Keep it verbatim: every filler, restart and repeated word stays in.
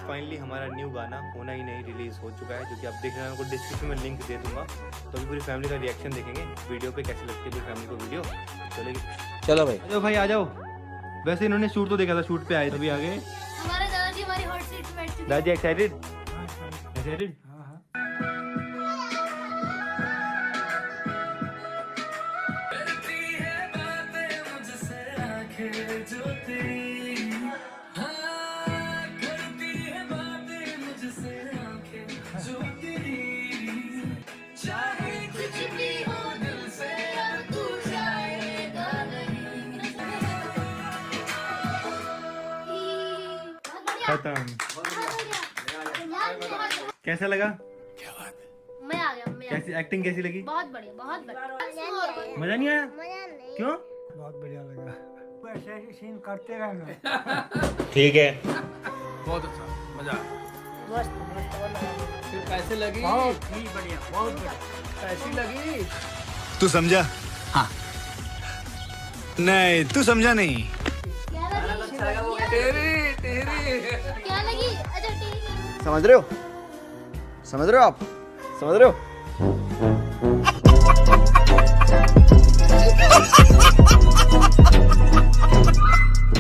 Finally हमारा new गाना होना ही नहीं रिलीज हो चुका है, जो कि आप देख रहे हैं। आपको डिस्क्रिप्शन में लिंक दे दूंगा, तो अभी पूरी फैमिली का रिएक्शन देखेंगे वीडियो पे, कैसी लगती है पूरी फैमिली को वीडियो। चलेगी, चलो भाई, आ भाई आ जाओ। वैसे इन्होंने शूट तो देखा था, शूट पे आए तभी आ गए। हमारे दादाजी हमारी हॉट सीट पे बैठ चुके हैं। दादाजी एक्साइटेड? एक्साइटेड? खत्म। कैसा लगा? मैं आ गया, मैं कैसी एक्टिंग कैसी लगी? बहुत बढ़िया, बहुत बढ़िया। मजा नहीं आया? क्यों? बहुत बढ़िया लगा, ऐसे ऐसे सीन करते रहना। ठीक है, बहुत अच्छा, मजा मस्त मस्त। फिर कैसे लगी? बहुत ही बढ़िया, बहुत बढ़िया। कैसी लगी? तू समझा? हाँ। नहीं, तू समझा नहीं। क्या लगी? तेरी तेरी क्या लगी? अच्छा ठीक है। समझ रहे हो? समझ रहे हो आप? समझ रहे हो?